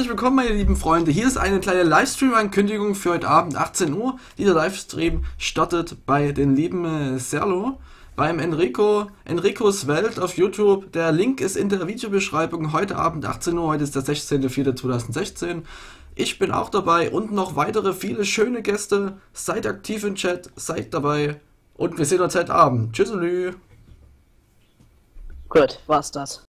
Herzlich willkommen, meine lieben Freunde. Hier ist eine kleine Livestream-Ankündigung für heute Abend 18 Uhr. Dieser Livestream startet bei den lieben Serlo, beim Enricos Welt auf YouTube. Der Link ist in der Videobeschreibung. Heute Abend 18 Uhr, heute ist der 16.04.2016. Ich bin auch dabei und noch weitere viele schöne Gäste. Seid aktiv im Chat, seid dabei und wir sehen uns heute Abend. Tschüsselü. Gut, war's das.